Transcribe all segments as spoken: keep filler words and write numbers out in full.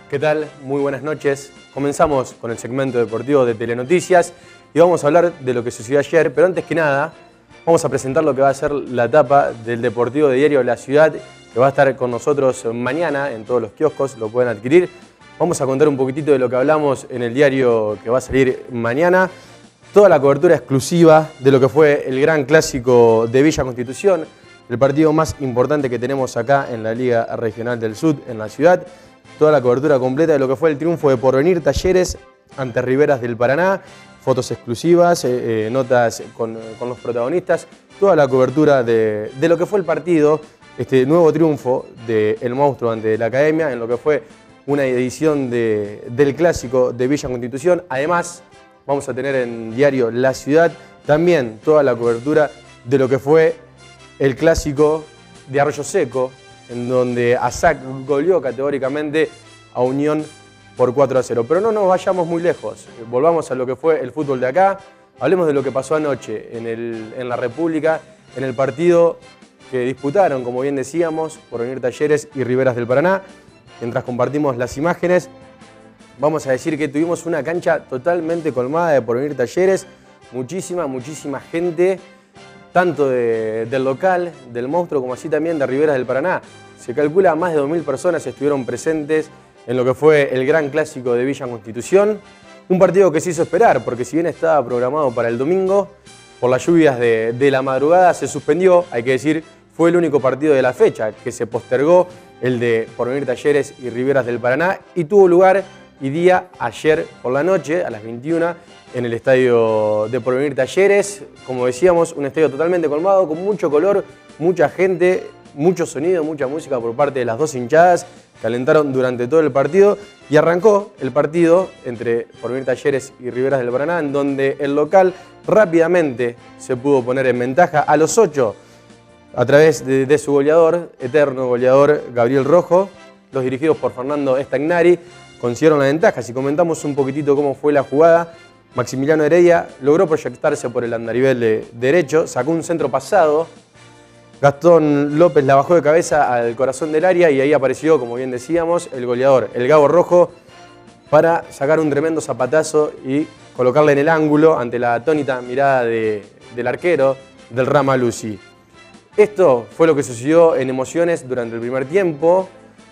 ¿Qué tal? Muy buenas noches. Comenzamos con el segmento deportivo de Telenoticias y vamos a hablar de lo que sucedió ayer, pero antes que nada vamos a presentar lo que va a ser la etapa del Deportivo de Diario La Ciudad, que va a estar con nosotros mañana en todos los kioscos, lo pueden adquirir. Vamos a contar un poquitito de lo que hablamos en el diario que va a salir mañana. Toda la cobertura exclusiva de lo que fue el gran clásico de Villa Constitución, el partido más importante que tenemos acá en la Liga Regional del Sud, en la ciudad. Toda la cobertura completa de lo que fue el triunfo de Porvenir Talleres ante Riveras del Paraná, fotos exclusivas, eh, eh, notas con, con los protagonistas, toda la cobertura de, de lo que fue el partido, este nuevo triunfo del Monstruo ante la Academia, en lo que fue una edición de, del clásico de Villa Constitución. Además, vamos a tener en diario La Ciudad también toda la cobertura de lo que fue el clásico de Arroyo Seco, en donde A S A C goleó categóricamente a Unión por cuatro a cero. Pero no nos vayamos muy lejos, volvamos a lo que fue el fútbol de acá, hablemos de lo que pasó anoche en, el, en la República, en el partido que disputaron, como bien decíamos, Porvenir Talleres y Riveras del Paraná. Mientras compartimos las imágenes, vamos a decir que tuvimos una cancha totalmente colmada de Porvenir Talleres, muchísima, muchísima gente, tanto de, del local, del Monstruo, como así también de Riveras del Paraná. Se calcula más de dos mil personas estuvieron presentes en lo que fue el gran clásico de Villa Constitución. Un partido que se hizo esperar, porque si bien estaba programado para el domingo, por las lluvias de, de la madrugada se suspendió. Hay que decir, fue el único partido de la fecha que se postergó, el de Porvenir Talleres y Riveras del Paraná, y tuvo lugar y día ayer por la noche, a las veintiuna, en el estadio de Porvenir Talleres. Como decíamos, un estadio totalmente colmado, con mucho color, mucha gente, mucho sonido, mucha música por parte de las dos hinchadas que alentaron durante todo el partido. Y arrancó el partido entre Porvenir Talleres y Riveras del Paraná, en donde el local rápidamente se pudo poner en ventaja a los ocho a través de, de su goleador, eterno goleador Gabriel Rojo. Los dirigidos por Fernando Stagnari consiguieron la ventaja. Si comentamos un poquitito cómo fue la jugada, Maximiliano Heredia logró proyectarse por el andarivel de derecho, sacó un centro pasado, Gastón López la bajó de cabeza al corazón del área y ahí apareció, como bien decíamos, el goleador, el Gabo Rojo, para sacar un tremendo zapatazo y colocarle en el ángulo ante la atónita mirada de, del arquero, del Ramalusi. Esto fue lo que sucedió en emociones durante el primer tiempo.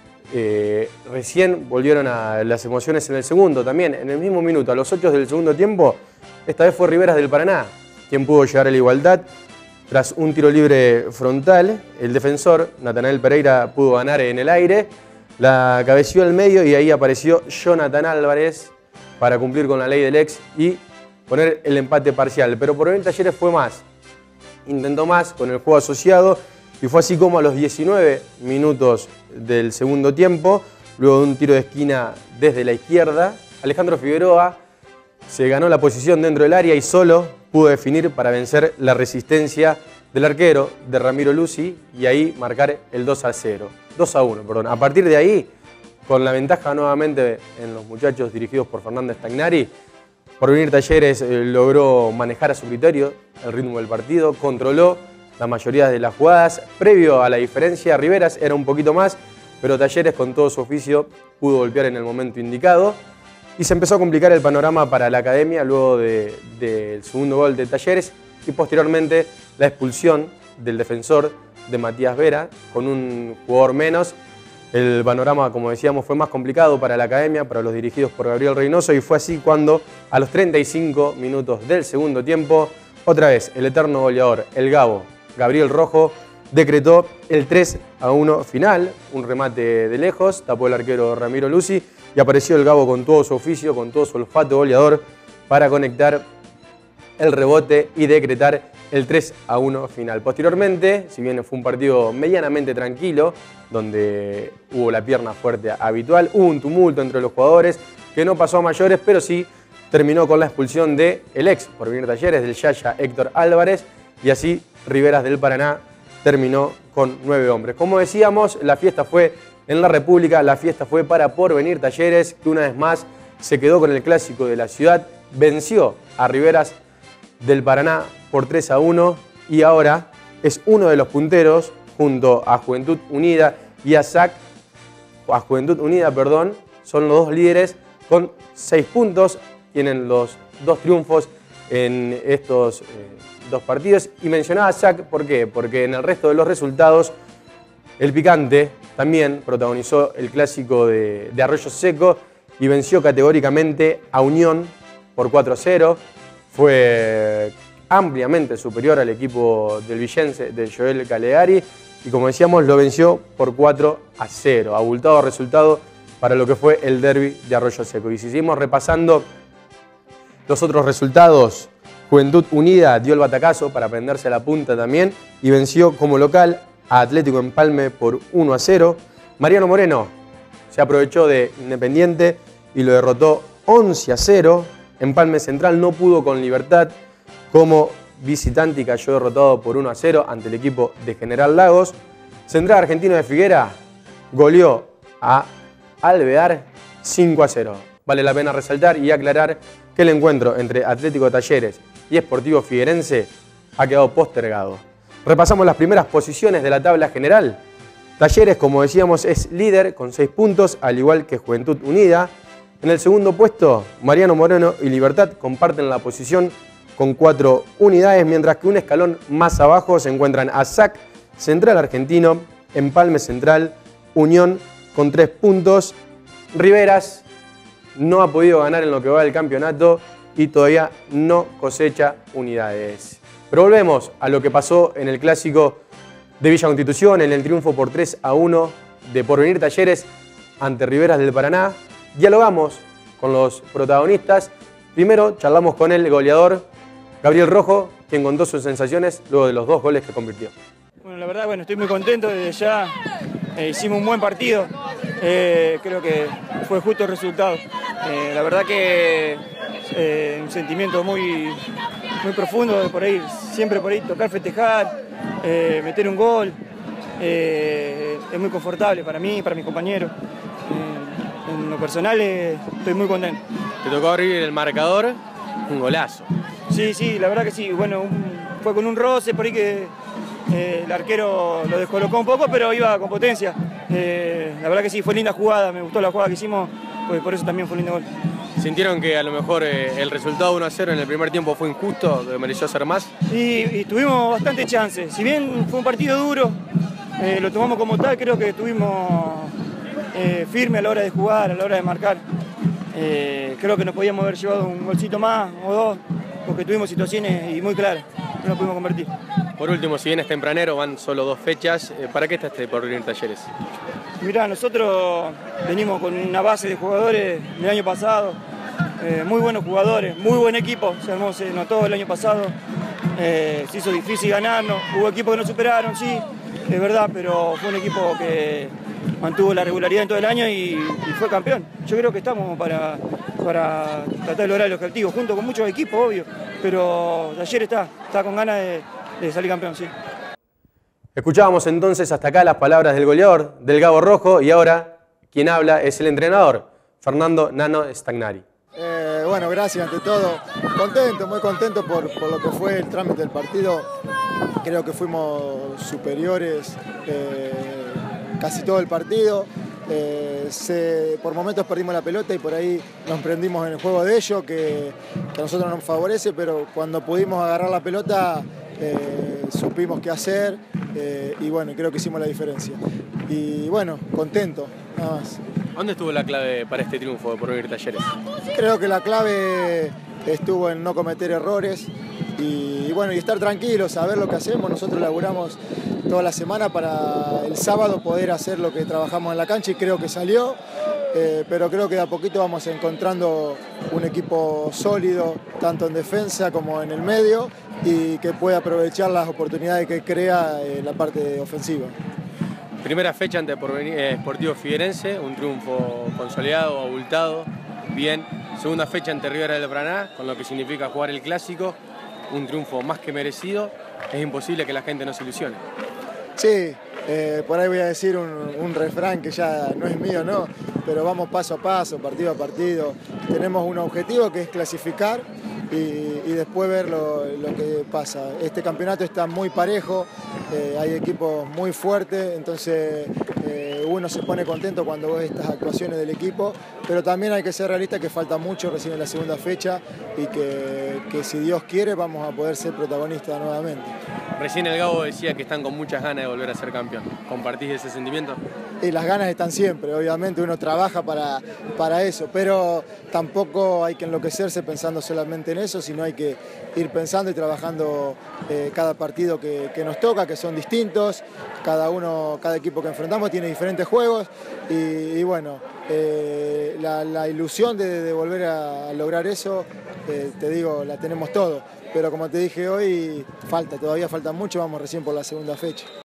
Eh, recién volvieron a las emociones en el segundo, también en el mismo minuto, a los ocho del segundo tiempo. Esta vez fue Riveras del Paraná quien pudo llegar a la igualdad tras un tiro libre frontal. El defensor Natanael Pereira pudo ganar en el aire, la cabeció al medio y ahí apareció Jonathan Álvarez para cumplir con la ley del ex y poner el empate parcial. Pero Porvenir Talleres fue más, intentó más con el juego asociado. Y fue así como a los diecinueve minutos del segundo tiempo, luego de un tiro de esquina desde la izquierda, Alejandro Figueroa se ganó la posición dentro del área y solo pudo definir para vencer la resistencia del arquero, de Ramiro Lusi, y ahí marcar el dos a cero. dos a uno, perdón. A partir de ahí, con la ventaja nuevamente en los muchachos dirigidos por Fernando Stagnari, Porvenir Talleres eh, logró manejar a su criterio el ritmo del partido, controló la mayoría de las jugadas. Previo a la diferencia, Riveras era un poquito más, pero Talleres con todo su oficio pudo golpear en el momento indicado y se empezó a complicar el panorama para la Academia luego del de, de segundo gol de Talleres y posteriormente la expulsión del defensor de Matías Vera con un jugador menos. El panorama, como decíamos, fue más complicado para la Academia, para los dirigidos por Gabriel Reynoso, y fue así cuando a los treinta y cinco minutos del segundo tiempo, otra vez el eterno goleador, el Gabo, Gabriel Rojo, decretó el tres a uno final, un remate de lejos, tapó el arquero Ramiro Lusi y apareció el Gabo con todo su oficio, con todo su olfato goleador para conectar el rebote y decretar el tres a uno final. Posteriormente, si bien fue un partido medianamente tranquilo, donde hubo la pierna fuerte habitual, hubo un tumulto entre los jugadores que no pasó a mayores, pero sí terminó con la expulsión del ex Porvenir Talleres, del Yaya Héctor Álvarez, y así Riveras del Paraná terminó con nueve hombres. Como decíamos, la fiesta fue en la República, la fiesta fue para Porvenir Talleres, que una vez más se quedó con el clásico de la ciudad, venció a Riveras del Paraná por tres a uno y ahora es uno de los punteros junto a Juventud Unida y a S A C, a Juventud Unida, perdón, son los dos líderes con seis puntos, tienen los dos triunfos en estos eh, dos partidos. Y mencionaba a S A C, ¿por qué? Porque en el resto de los resultados, el Picante también protagonizó el clásico de, de Arroyo Seco y venció categóricamente a Unión por cuatro a cero. Fue ampliamente superior al equipo del Villense, de Joel Calegari, y como decíamos, lo venció por cuatro a cero. Abultado resultado para lo que fue el derbi de Arroyo Seco. Y si seguimos repasando los otros resultados, Juventud Unida dio el batacazo para prenderse a la punta también y venció como local a Atlético Empalme por uno a cero. Mariano Moreno se aprovechó de Independiente y lo derrotó once a cero. Empalme Central no pudo con Libertad como visitante y cayó derrotado por uno a cero ante el equipo de General Lagos. Central Argentino de Figuera goleó a Alvear cinco a cero. Vale la pena resaltar y aclarar que el encuentro entre Atlético Talleres y Sportivo Figuerense ha quedado postergado. Repasamos las primeras posiciones de la tabla general. Talleres, como decíamos, es líder con seis puntos, al igual que Juventud Unida. En el segundo puesto, Mariano Moreno y Libertad comparten la posición con cuatro unidades, mientras que un escalón más abajo se encuentran A S A C, Central Argentino, Empalme Central, Unión con tres puntos. Riveras no ha podido ganar en lo que va del campeonato y todavía no cosecha unidades. Pero volvemos a lo que pasó en el clásico de Villa Constitución, en el triunfo por tres a uno de Porvenir Talleres ante Riveras del Paraná. Dialogamos con los protagonistas. Primero charlamos con el goleador Gabriel Rojo, quien contó sus sensaciones luego de los dos goles que convirtió. Bueno, la verdad, bueno, estoy muy contento desde ya. Eh, hicimos un buen partido. Eh, creo que fue justo el resultado. Eh, la verdad que eh, un sentimiento muy, muy profundo de por ahí, siempre por ahí tocar, festejar, eh, meter un gol. Eh, es muy confortable para mí, para mis compañeros. Eh, en lo personal eh, estoy muy contento. Te tocó abrir el marcador, un golazo. Sí, sí, la verdad que sí. Bueno, un, fue con un roce por ahí que eh, el arquero lo descolocó un poco, pero iba con potencia. Eh, la verdad que sí, fue linda jugada, me gustó la jugada que hicimos, pues por eso también fue un lindo gol. ¿Sintieron que a lo mejor eh, el resultado uno a cero en el primer tiempo fue injusto, que mereció hacer más? Y, y tuvimos bastante chances. Si bien fue un partido duro, eh, lo tomamos como tal, creo que estuvimos eh, firmes a la hora de jugar, a la hora de marcar. Eh, creo que nos podíamos haber llevado un golcito más o dos, porque tuvimos situaciones y muy claras, no nos pudimos convertir. Por último, si bien es tempranero, van solo dos fechas, ¿para qué está este Porvenir Talleres? Mirá, nosotros venimos con una base de jugadores del año pasado, eh, muy buenos jugadores, muy buen equipo, se armó, se notó el año pasado, eh, se hizo difícil ganarnos, hubo equipos que nos superaron, sí, es verdad, pero fue un equipo que mantuvo la regularidad en todo el año y, y fue campeón. Yo creo que estamos para, para tratar de lograr el objetivo, junto con muchos equipos, obvio, pero ayer está, está con ganas de, de salir campeón, sí. Escuchábamos entonces hasta acá las palabras del goleador, del Gabo Rojo, y ahora quien habla es el entrenador, Fernando Nano Stagnari. Eh, bueno, gracias ante todo. Contento, muy contento por, por lo que fue el trámite del partido. Creo que fuimos superiores eh, casi todo el partido. Eh, se, por momentos perdimos la pelota y por ahí nos prendimos en el juego de ellos, que, que a nosotros nos favorece, pero cuando pudimos agarrar la pelota eh, supimos qué hacer eh, y bueno, creo que hicimos la diferencia. Y bueno, contento, nada más. ¿Dónde estuvo la clave para este triunfo de Porvenir Talleres? Creo que la clave estuvo en no cometer errores y, y bueno, y estar tranquilos, saber lo que hacemos. Nosotros laburamos toda la semana para el sábado poder hacer lo que trabajamos en la cancha y creo que salió, eh, pero creo que de a poquito vamos encontrando un equipo sólido, tanto en defensa como en el medio, y que puede aprovechar las oportunidades que crea en la parte ofensiva. Primera fecha ante Sportivo Figuerense, un triunfo consolidado, abultado, bien. Segunda fecha ante Rivera del Paraná, con lo que significa jugar el clásico, un triunfo más que merecido. Es imposible que la gente no se ilusione. Sí, eh, por ahí voy a decir un, un refrán que ya no es mío, no, pero vamos paso a paso, partido a partido. Tenemos un objetivo que es clasificar y, y después ver lo, lo que pasa. Este campeonato está muy parejo, eh, hay equipos muy fuertes, entonces eh, uno se pone contento cuando ve estas actuaciones del equipo, pero también hay que ser realista que falta mucho recién en la segunda fecha y que, que si Dios quiere vamos a poder ser protagonistas nuevamente. Recién el Gabo decía que están con muchas ganas de volver a ser campeón. ¿Compartís ese sentimiento? Y las ganas están siempre, obviamente uno trabaja para, para eso, pero tampoco hay que enloquecerse pensando solamente en eso, sino hay que ir pensando y trabajando eh, cada partido que, que nos toca, que son distintos, cada uno, cada equipo que enfrentamos tiene diferentes juegos y, y bueno, eh, la, la ilusión de, de volver a, a lograr eso, eh, te digo, la tenemos todo, pero como te dije hoy, falta, todavía falta mucho, vamos recién por la segunda fecha.